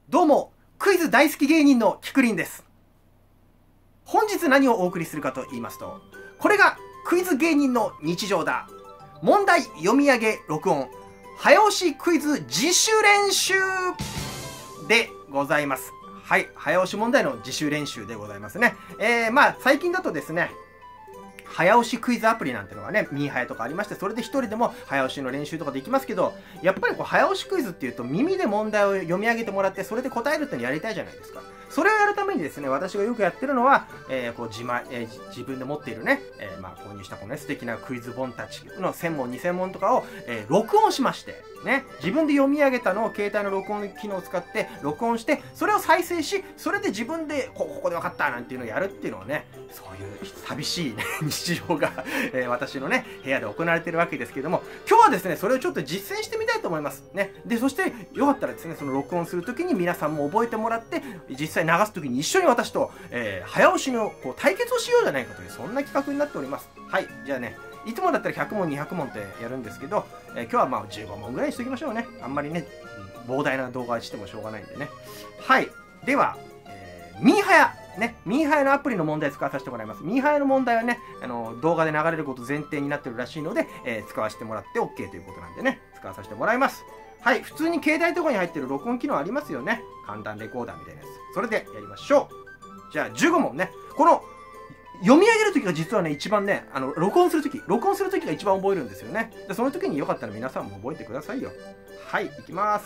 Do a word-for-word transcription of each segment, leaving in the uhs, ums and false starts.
どうも、クイズ大好き芸人のきくりんです。本日何をお送りするかと言いますと、これがクイズ芸人の日常だ。問題読み上げ録音、早押しクイズ自主練習でございます。はい、早押し問題の自主練習でございますね。えー、まあ、最近だとですね、早押しクイズアプリなんてのがね、ミーハヤとかありまして、それで一人でも早押しの練習とかできますけど、やっぱりこう早押しクイズっていうと耳で問題を読み上げてもらって、それで答えるっていうのやりたいじゃないですか。それをやるためにですね、私がよくやってるのは、えー、こう自前、えー、自分で持っているね、えー、まあ購入したこのね、素敵なクイズ本たちのせん問、にせん問とかを、えー、録音しまして、ね、自分で読み上げたのを携帯の録音機能を使って録音して、それを再生し、それで自分でこここで分かったなんていうのをやるっていうのはね、そういう寂しい、ね、日常が、えー、私のね、部屋で行われているわけですけれども、今日はですね、それをちょっと実践してみたいと思います。ね。で、そして、よかったらですね、その録音するときに皆さんも覚えてもらって、実際流すときに一緒に私と、えー、早押しのこう対決をしようじゃないかという、そんな企画になっております。はい。じゃあね、いつもだったらひゃく問、にひゃく問ってやるんですけど、えー、今日はまあじゅうご問ぐらいにしておきましょうね。あんまりね、膨大な動画してもしょうがないんでね。はい。では、えー、ミーハヤ。ね、ミーハヤのアプリの問題使わさせてもらいます。ミーハヤの問題はね、あの、動画で流れること前提になってるらしいので、えー、使わせてもらって OK ということなんでね、使わさせてもらいます。はい。普通に携帯とかに入ってる録音機能ありますよね。簡単レコーダーみたいなやつ。それでやりましょう。じゃあ、じゅうご問ね。この、読み上げるときが実はね、一番ね、あの、録音するとき、録音するときが一番覚えるんですよね。で、その時によかったら皆さんも覚えてくださいよ。はい、いきます。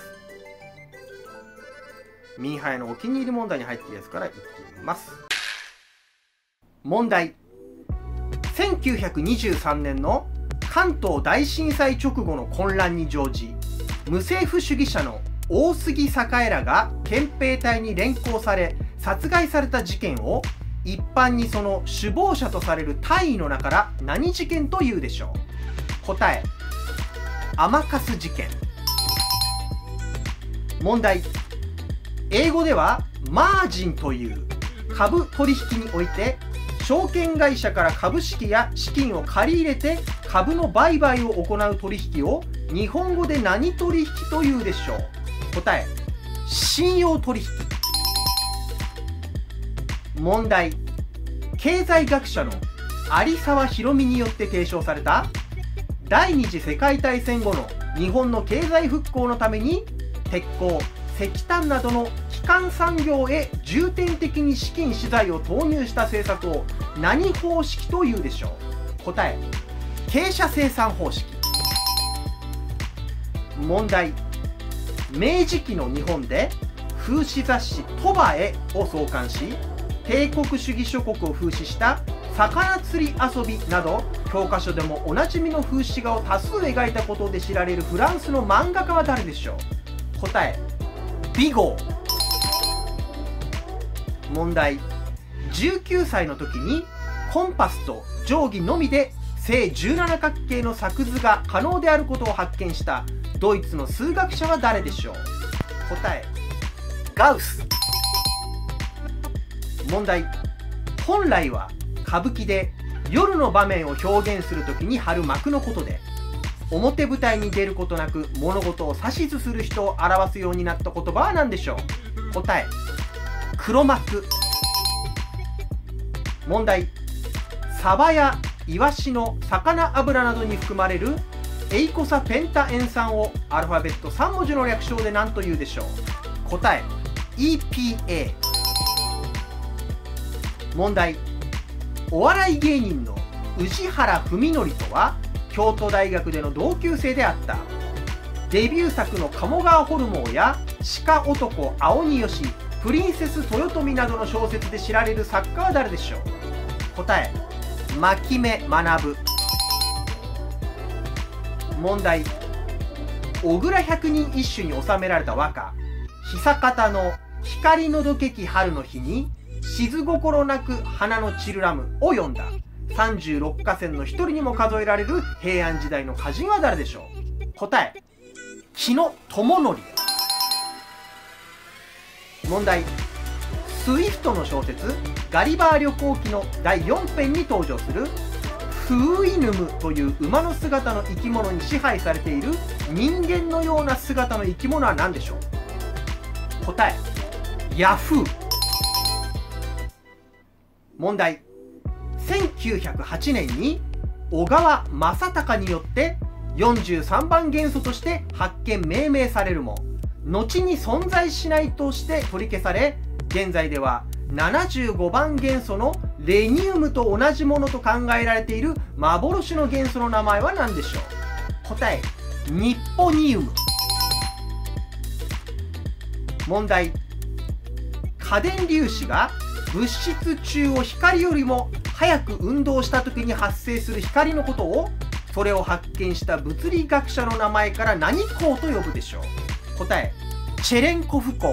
ミーハヤのお気に入り問題に入ってるやつからいきます。問題。せんきゅうひゃくにじゅうさんねんの関東大震災直後の混乱に乗じ、無政府主義者の大杉栄らが憲兵隊に連行され、殺害された事件を、一般にその首謀者とされる大尉の名から何事件というでしょう。答え、甘春事件。問題。英語ではマージンという株取引において、証券会社から株式や資金を借り入れて株の売買を行う取引を日本語で何取引というでしょう。答え、信用取引。問題。経済学者の有沢博美によって提唱された第二次世界大戦後の日本の経済復興のために鉄鋼、石炭などの基幹産業へ重点的に資金資材を投入した政策を何方式というでしょう。答え、傾斜生産方式。問題。明治期の日本で風刺雑誌「鳥羽へ」を創刊し、帝国主義諸国を風刺した魚釣り遊びなど教科書でもおなじみの風刺画を多数描いたことで知られるフランスの漫画家は誰でしょう。答え、ビゴー。問題。じゅうきゅうさいの時にコンパスと定規のみで正じゅうなな角形の作図が可能であることを発見したドイツの数学者は誰でしょう。答え、ガウス。問題。本来は歌舞伎で夜の場面を表現するときに貼る幕のことで、表舞台に出ることなく物事を指図する人を表すようになった言葉は何でしょう。答え、黒幕。問題。サバやイワシの魚油などに含まれるエイコサペンタ塩酸をアルファベットさん文字の略称で何というでしょう。答え、イーピーエー。問題。お笑い芸人の宇治原史規とは京都大学での同級生であった。デビュー作の鴨川ホルモンや鹿男青鬼吉、プリンセス豊臣などの小説で知られる作家は誰でしょう。答え、牧目学。問題。小倉百人一首に収められた和歌「久方の光のどけき春の日に静心なく花の散るらむ」を読んださんじゅうろく河川の一人にも数えられる平安時代の歌人は誰でしょう。答え、紀野友則。問題。スウィフトの小説「ガリバー旅行記」のだいよん編に登場するフウイヌムという馬の姿の生き物に支配されている人間のような姿の生き物は何でしょう。 答えヤフー。問題。せんきゅうひゃくはちねんに小川正隆によってよんじゅうさんばん元素として発見命名されるも、後に存在しないとして取り消され、現在ではななじゅうごばん元素のレニウムと同じものと考えられている幻の元素の名前は何でしょう。答えニッポニウム。問題。過電粒子が物質中を光よりも早く運動した時に発生する光のことを、それを発見した物理学者の名前から何光と呼ぶでしょう。答えチェレンコフ光。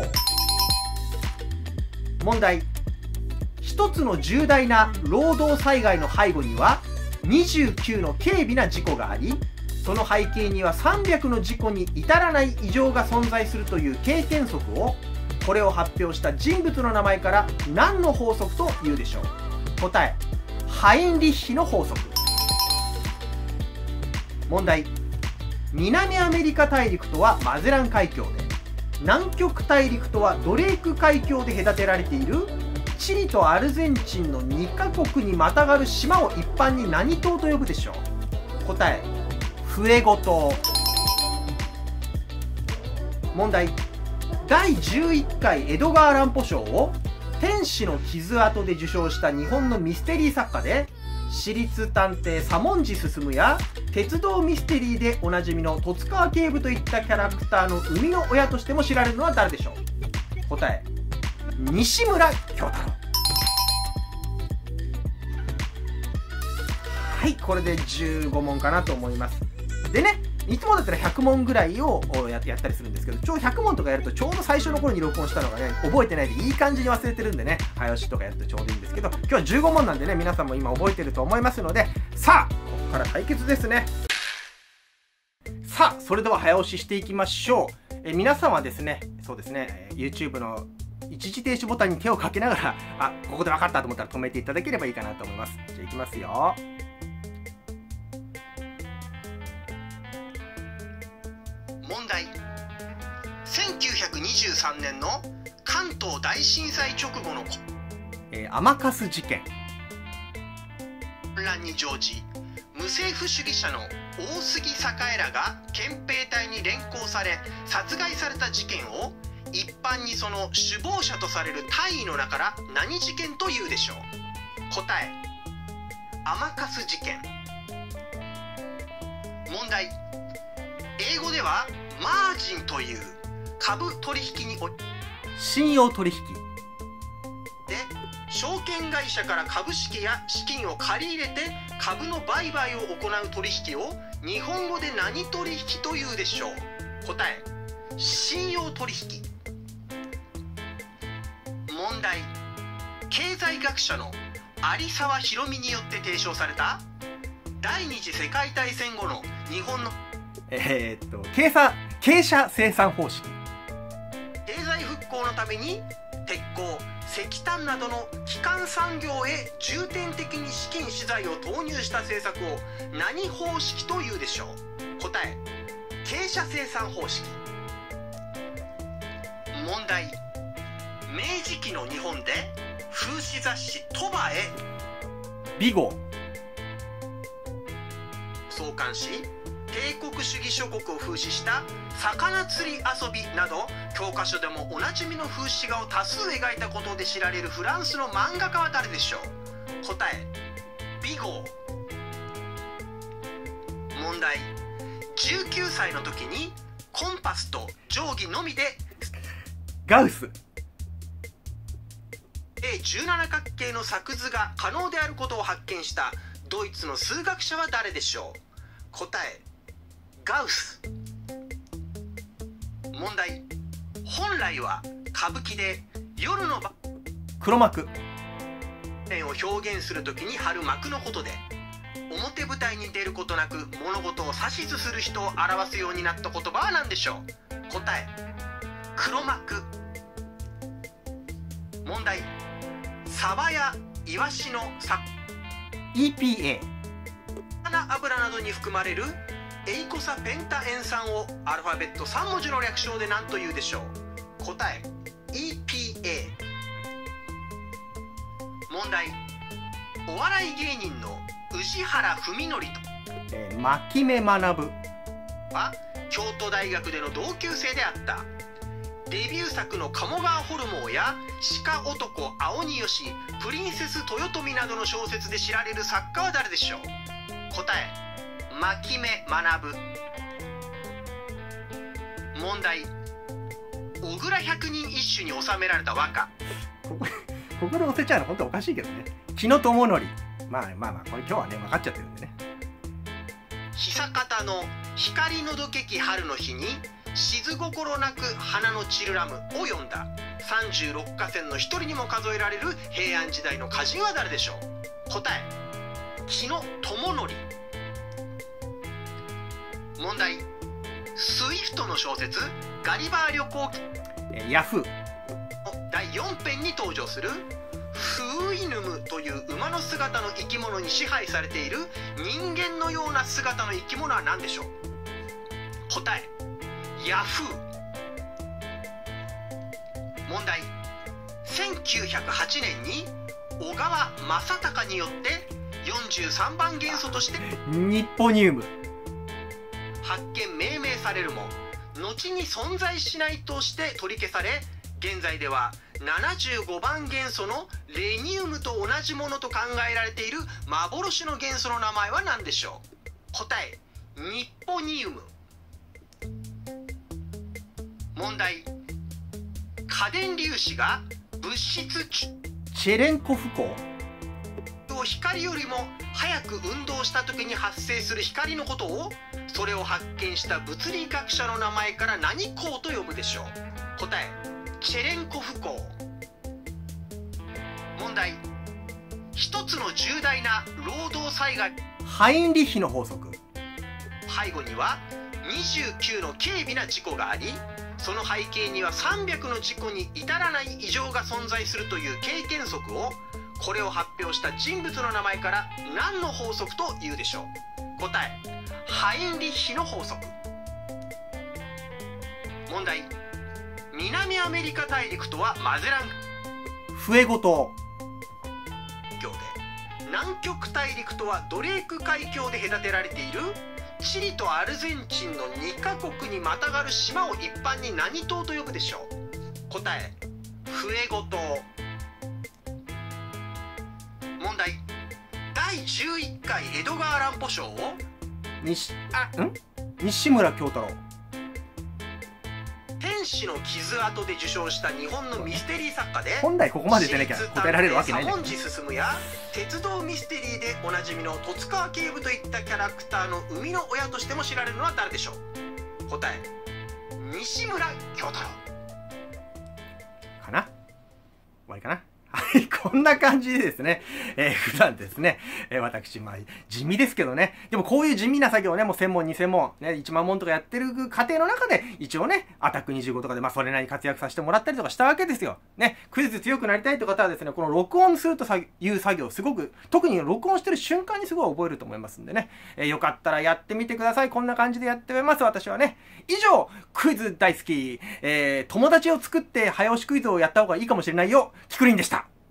問題。一つの重大な労働災害の背後にはにじゅうきゅうの軽微な事故があり、その背景にはさんびゃくの事故に至らない異常が存在するという経験則を、これを発表した人物の名前から何の法則というでしょう。答えハインリッヒの法則。問題。南アメリカ大陸とはマゼラン海峡で、南極大陸とはドレーク海峡で隔てられているチリとアルゼンチンのにカ国にまたがる島を一般に何島と呼ぶでしょう。答えフエゴ島。問題。だいじゅういっかいエドガー・ランポ賞を天使の傷跡で受賞した日本のミステリー作家で、私立探偵左文字進や鉄道ミステリーでおなじみの十津川警部といったキャラクターの生みの親としても知られるのは誰でしょう。答え西村京太郎。はい、これでじゅうごもんかなと思います。でね、いつもだったらひゃくもんぐらいをやったりするんですけど、ちょうどひゃくもんとかやるとちょうど最初の頃に録音したのがね、覚えてないでいい感じに忘れてるんでね、早押しとかやるとちょうどいいんですけど、今日はじゅうごもんなんでね、皆さんも今覚えてると思いますので、さあここから対決ですね。さあそれでは早押ししていきましょう。え皆さんはですね、そうですね、 YouTube の一時停止ボタンに手をかけながら、あ、ここで分かったと思ったら止めていただければいいかなと思います。じゃあいきますよ。問題。せんきゅうひゃくにじゅうさんねんの関東大震災直後のえー、天粕事件。混乱に乗じ、無政府主義者の大杉栄らが憲兵隊に連行され殺害された事件を、一般にその首謀者とされる大尉の名から何事件というでしょう。答え天粕事件。問題。英語ではマージンという株取引にお信用取引で、証券会社から株式や資金を借り入れて株の売買を行う取引を日本語で何取引というでしょう。答え信用取引。問題。経済学者の有沢広美によって提唱された第二次世界大戦後の日本のえー、っと経済傾斜生産方式。経済復興のために鉄鋼、石炭などの基幹産業へ重点的に資金資材を投入した政策を何方式というでしょう。答え傾斜生産方式。問題。明治期の日本で風刺雑誌「鳥羽」へビゴ創刊し、帝国主義諸国を風刺した魚釣り遊びなど教科書でもおなじみの風刺画を多数描いたことで知られるフランスの漫画家は誰でしょう。答えビゴー。問題。じゅうきゅうさいの時にコンパスと定規のみでガウスじゅうなな角形の作図が可能であることを発見したドイツの数学者は誰でしょう。答えガウス。問題。本来は歌舞伎で夜の黒幕を表現するときに貼る幕のことで、表舞台に出ることなく物事を指図する人を表すようになった言葉は何でしょう。答え黒幕。問題。サバやイワシのさ イーピーエー 魚油などに含まれるエイコサペンタ塩酸をアルファベットさんもじの略称で何というでしょう。答え問題。お笑い芸人の宇治原文則と、えー、牧目学は京都大学での同級生であった。デビュー作の鴨川ホルモンや鹿男青鬼吉、プリンセス豊臣などの小説で知られる作家は誰でしょう。答え、牧目学。問題。小倉百人一首に収められた和歌。ここここで押せちゃうの本当おかしいけどね。木野智則。まあまあまあこれ今日はね分かっちゃってるんでね。久方の光のどけき春の日に静心なく花の散るラムを詠んださんじゅうろくかせんの一人にも数えられる平安時代の歌人は誰でしょう。答え、木野智則。問題。スイフトの小説ガリバー旅行記ヤフーだいよん編に登場するフーイヌムという馬の姿の生き物に支配されている人間のような姿の生き物は何でしょう。答え、ヤフー。問題。せんきゅうひゃくはちねんに小川正隆によってよんじゅうさんばん元素としてニッポニウム発見命名されるも後に存在しないとして取り消され、現在ではななじゅうごばん元素のレニウムと同じものと考えられている幻の元素の名前は何でしょう。答え、ニッポニウム。問題。過電粒子が物質チェレンコフ光光よりも早く運動した時に発生する光のことを、それを発見した物理学者の名前から何光と呼ぶでしょう。答え、チェレンコフ光。問題。一つの重大な労働災害ハインリッヒの法則。背後にはにじゅうきゅうの軽微な事故があり、その背景にはさんびゃくの事故に至らない異常が存在するという経験則を、これを発表した人物の名前から何の法則というでしょう。答え、ハインリッヒの法則。問題。南アメリカ大陸とはマゼランフエゴ島で、南極大陸とはドレーク海峡で隔てられているチリとアルゼンチンのにカ国にまたがる島を一般に何島と呼ぶでしょう。答え、フエゴ島。問題。だいじゅういっかい江戸川乱歩賞を西あん西村京太郎天使の傷跡で受賞した日本のミステリー作家で、本来ここまで出なきゃ答えられるわけないんだけど、左文字進や鉄道ミステリーでおなじみの十津川警部といったキャラクターの生みの親としても知られるのは誰でしょう。答え、西村京太郎かな。終わりかな。はい、こんな感じでですね、えー、普段ですね、えー、私、まあ、地味ですけどね、でもこういう地味な作業をね、もうせんもん、にせんもん、ね、いちまんもんとかやってる過程の中で、一応ね、アタックにじゅうごとかで、まあ、それなりに活躍させてもらったりとかしたわけですよ。ね、クイズ強くなりたいという方はですね、この録音するという作業、すごく、特に録音してる瞬間にすごい覚えると思いますんでね、えー、よかったらやってみてください。こんな感じでやっております、私はね。以上、クイズ大好き、えー、友達を作って早押しクイズをやった方がいいかもしれないよ、キクリンでした。